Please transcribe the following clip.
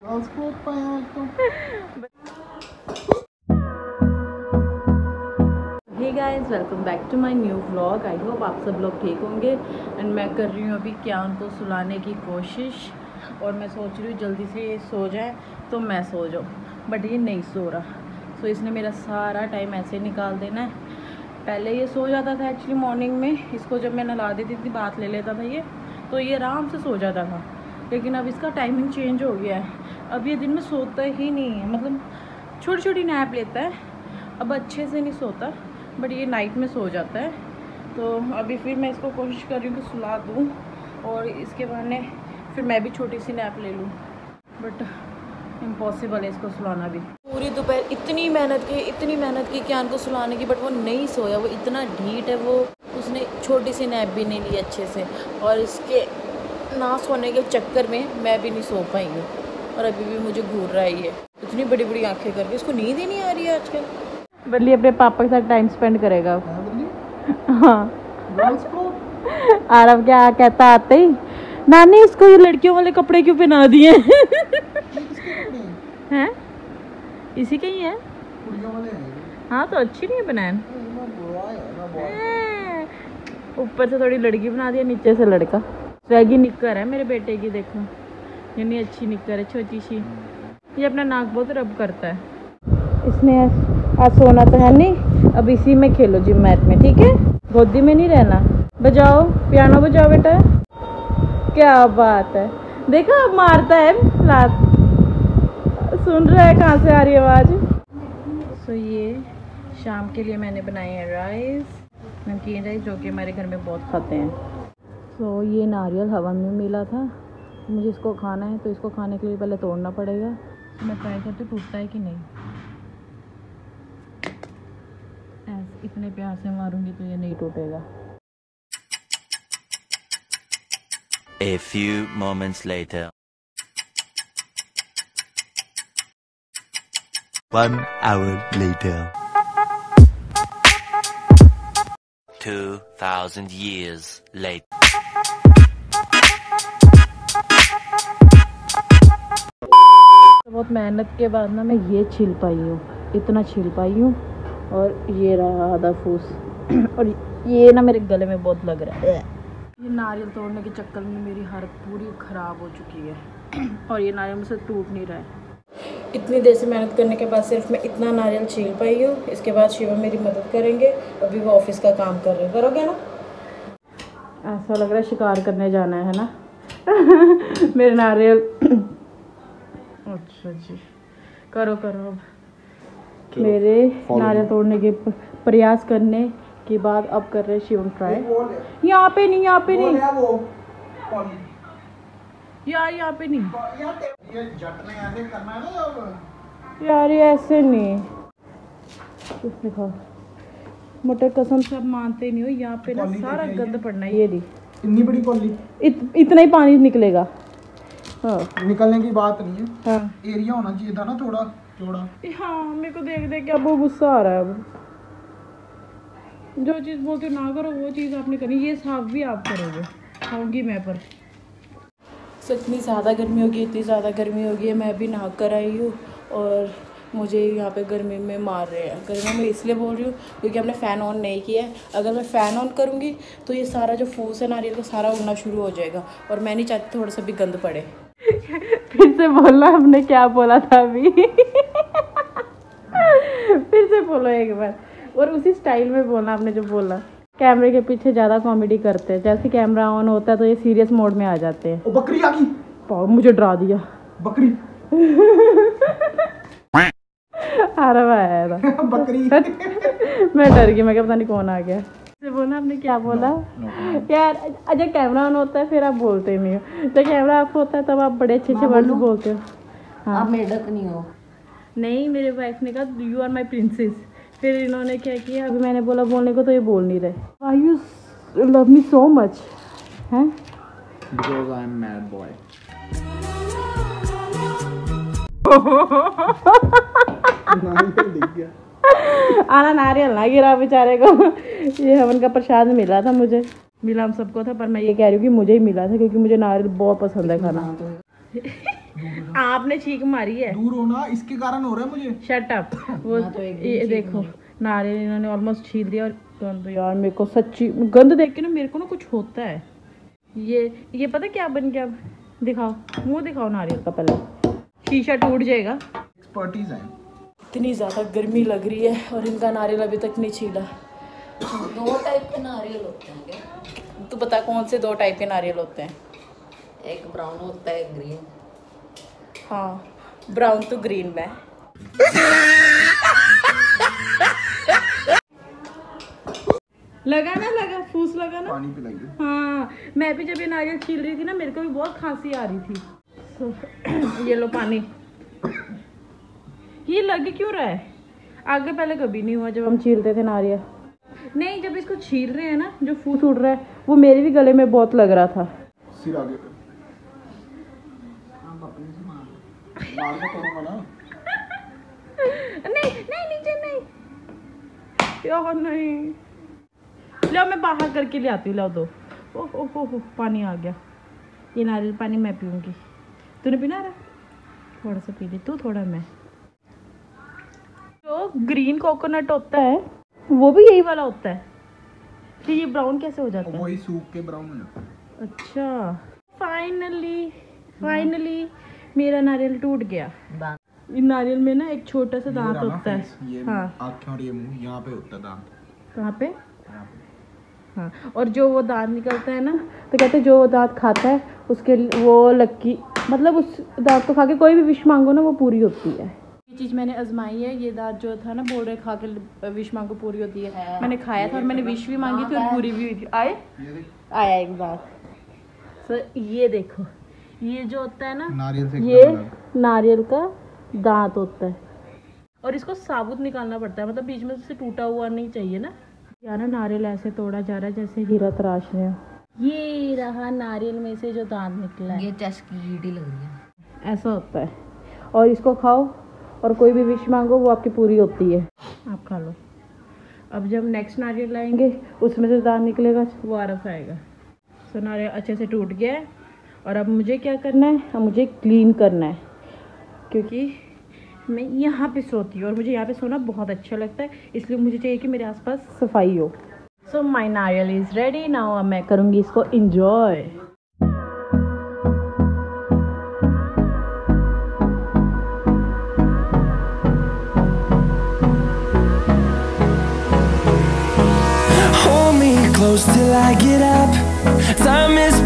Hey guys, welcome back to my new vlog. I hope आप सब लोग ठीक होंगे। एंड मैं कर रही हूँ अभी क्यान को सुलाने की कोशिश, और मैं सोच रही हूँ जल्दी से ये सो जाए तो मैं सो जाऊँ, बट ये नहीं सो रहा। सो इसने मेरा सारा टाइम ऐसे निकाल देना है। पहले ये सो जाता था एक्चुअली मॉर्निंग में, इसको जब मैं नला देती थी बात ले लेता था ये, तो ये आराम से सो जाता था। लेकिन अब इसका टाइमिंग चेंज हो गया है। अब ये दिन में सोता ही नहीं है, मतलब छोटी छोटी नैप लेता है, अब अच्छे से नहीं सोता, बट ये नाइट में सो जाता है। तो अभी फिर मैं इसको कोशिश कर रही हूँ कि सुला दूँ, और इसके बहाने फिर मैं भी छोटी सी नैप ले लूँ, बट इम्पॉसिबल है इसको सुलाना भी। पूरी दोपहर इतनी मेहनत की क्यान को सुलाने की, बट वो नहीं सोया। वो इतना ढीठ है, वो उसने छोटी सी नैप भी नहीं ली अच्छे से, और इसके ना सोने के चक्कर में मैं भी नहीं सो पाई हूँ, और अभी भी मुझे घूर रहा है ये इतनी बड़ी बड़ी आंखें करके। इसको नींद ही नहीं आ रही है आजकल। बल्ली अपने पापा के साथ टाइम स्पेंड करेगा। हाँ, आरव क्या कहता आते ही, नानी इसको ये लड़कियों वाले कपड़े क्यों पहना दिए हैं? इसी के ही है। हाँ, तो अच्छी नहीं है बनैन। ऊपर से थोड़ी लड़की बना दिया, नीचे से लड़का। स्वैगी निक्कर है मेरे बेटे की, देखो यानी अच्छी निक्कर है, छोटी सी। ये अपना नाक बहुत रब करता है। इसने आज सोना तो है नहीं, अब इसी में खेलो जिम मैट में, ठीक है? गोदी में नहीं रहना। बजाओ पियानो, बजाओ बेटा। क्या बात है, देखो अब मारता है लात। सुन रहा है कहाँ से आ रही है आवाज़। सो ये शाम के लिए मैंने बनाए हैं राइस, नमकीन राइस, जो कि हमारे घर में बहुत खाते हैं। सो ये नारियल हवा में मिला था, मुझे इसको खाना है, तो इसको खाने के लिए पहले तोड़ना पड़ेगा। तो मैं ट्राई करती हूँ टूटता है कि नहीं। ऐसे इतने प्यार से मारूंगी तो ये नहीं टूटेगा। A few moments later. 1 hour later. 2000 years later. बहुत मेहनत के बाद ना मैं ये छील पाई हूँ, इतना छील पाई हूँ, और ये रहा आधा फूस और ये ना मेरे गले में बहुत लग रहा है। ये नारियल तोड़ने के चक्कर में मेरी हालत पूरी ख़राब हो चुकी है, और ये नारियल मुझसे टूट नहीं रहा है। इतनी देर से मेहनत करने के बाद सिर्फ मैं इतना नारियल छील पाई हूँ। इसके बाद शिवा मेरी मदद करेंगे, अभी वो ऑफिस का काम कर रहे हैं। करोगे ना? ऐसा लग रहा है शिकार करने जाना है ना मेरे नारियल। अच्छा जी, करो अब। मेरे नारियल तोड़ने के प्रयास करने के बाद अब कर रहे शिवम ट्राई। यहाँ पे नहीं यार, यहाँ पे नहीं यार, ये ऐसे नहीं। देखो मटर कसम से अब मानते नहीं हो, यहाँ पे ना सारा गंद पड़ना है। ये दी इतनी बड़ी कॉली, इतना ही पानी निकलेगा। हाँ, निकलने की बात नहीं है। हाँ, एरिया होना चाहिए था ना थोड़ा चौड़ा। हाँ, मेरे को देख देख के अब वो गुस्सा आ रहा है। अब जो चीज़ बोलते ना करो वो चीज़ आपने करनी। ये साफ भी आप करोगे, खाऊंगी मैं पर। सो इतनी ज़्यादा गर्मी होगी है, मैं अभी नहा कर आई हूँ, और मुझे यहाँ पे गर्मी में मार रहे हैं। गर्मी में इसलिए बोल रही हूँ क्योंकि हमने फ़ैन ऑन नहीं किया है। अगर मैं फ़ैन ऑन करूँगी तो ये सारा जो फूस है नारियल का सारा उड़ना शुरू हो जाएगा, और मैं नहीं चाहती थोड़ा सा भी गंद पड़े। फिर से बोलना, हमने क्या बोला था अभी फिर से बोलो एक बार, और उसी स्टाइल में बोलना आपने जो बोला। कैमरे के पीछे ज़्यादा कॉमेडी करते हैं, जैसे कैमरा ऑन होता है तो ये सीरियस मोड में आ जाते हैं। ओ बकरी आ गई, मुझे डरा दिया बकरी आ रहा है बकरी मैं डर गई, मैं क्या पता नहीं कौन आ गया। से बोला आपने क्या बोला? यार जब कैमरा ऑन होता है फिर आप बोलते नहीं हो, जब कैमरा ऑफ होता है तब आप बड़े अच्छे वर्ड्स बोलते हो। हाँ, आप मेढक नहीं हो। नहीं, मेरे वाइफ ने कहा यू आर माई प्रिंसेस। फिर इन्होंने क्या किया, अभी मैंने बोला बोलने को तो ये बोल नहीं रहे। I you love me so much हैं? Because I am mad boy. आना नारियल ना गिरा बेचारे को। ये हवन का प्रसाद मिला था, मुझे मिला हम सबको था, पर मैं ये कह रही हूँ कि मुझे ही मिला था क्योंकि मुझे नारियल बहुत पसंद है खाना। आपने चीख मारी है। दूर होना, इसके कारण हो रहा है मुझे। Shut up. वो ये देखो नारियल इन्होंने ऑलमोस्ट छील दिया। और गंद यार, मेरे को सच्ची गंद देख के ना मेरे को ना कुछ होता है। ये पता क्या बन गया? दिखाओ, मुंह दिखाओ नारियल का, पहले शीशा टूट जाएगा। एक्सपर्टीज है। इतनी ज़्यादा गर्मी लग रही है और इनका नारियल अभी तक नहीं छीला। 2 टाइप के नारियल होते हैं क्या? तू बता कौन से 2 टाइप के नारियल होते हैं? एक ब्राउन होता है, ग्रीन। हाँ, ब्राउन तो ग्रीन में। लगा ना, लगा फूस लगा ना। पानी पिलाइए। हाँ, मैं भी जब ये नारियल छील रही थी ना, मेरे को भी बहुत खांसी आ रही थी। ये लो पानी। ये लग क्यों रहा है? आगे पहले कभी नहीं हुआ जब हम छीलते थे नारियल। नहीं, जब इसको छील रहे हैं ना, जो फूस उड़ रहा है वो मेरे भी गले में बहुत लग रहा था। सिर आगे कर। मार के तोड़ूंगा ना। नहीं नहीं, नीचे नहीं यार, नहीं। लो मैं बाहर करके ले आती हूँ। लो दो। ओह पानी आ गया। ये नारियल पानी मैं पीऊँगी। तूने पीना रहा? थोड़ा सा पी ले तू, थोड़ा मैं। जो ग्रीन कोकोनट होता है वो भी यही वाला होता है। फिर ये ब्राउन कैसे हो जाता है? वही सूख के ब्राउन हो जाता है। अच्छा, फाइनली मेरा नारियल टूट गया। इन नारियल में ना एक छोटा सा दांत होता है। ये हाँ, आँखें और ये मुंह यहाँ पे होता है दांत। कहाँ पे? यहाँ पे। हाँ, और जो वो दांत निकलता है ना, तो कहते हैं जो वो दांत खाता है उसके वो लक्की, मतलब उस दांत को खा के कोई भी विश मांगो ना वो पूरी होती है। ये चीज़ मैंने आजमाई है। ये दांत जो था ना, बोल रहे खा के विश मांगो पूरी होती है। मैंने खाया था और मैंने विश भी मांगी थी और पूरी भी हुई थी। आया एक बार। सर ये देखो, ये जो होता है ना, नारियल से ये नारियल का दांत होता है और इसको साबुत निकालना पड़ता है। मतलब बीच में से टूटा हुआ नहीं चाहिए ना। यार ना, नारियल ऐसे तोड़ा जा रहा है जैसे हीरा तराश रहे हो। ये रहा नारियल में से जो दांत निकला है। ये चेस्ट की ईडी लग रही है। ऐसा होता है और इसको खाओ और कोई भी विश मांगो वो आपकी पूरी होती है। आप खा लो। अब जब नेक्स्ट नारियल लाएंगे उसमें से दांत निकलेगा, वो आरफ आएगा। सो नारियल अच्छे से टूट गया है और अब मुझे क्या करना है? अब मुझे क्लीन करना है, क्योंकि मैं यहाँ पे सोती हूँ और मुझे यहाँ पे सोना बहुत अच्छा लगता है। इसलिए मुझे चाहिए कि मेरे आसपास सफाई हो। सो माई नारियल इज़ रेडी नाउ। अब मैं करूँगी इसको enjoy. Hold me close till I get up. Time is